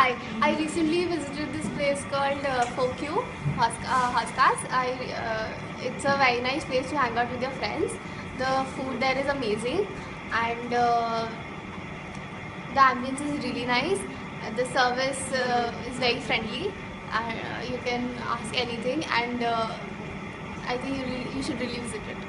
Hi, I recently visited this place called Fokyu, Haskas. It's a very nice place to hang out with your friends. The food there is amazing, and the ambience is really nice. The service is very friendly, and you can ask anything. And I think you should really visit it.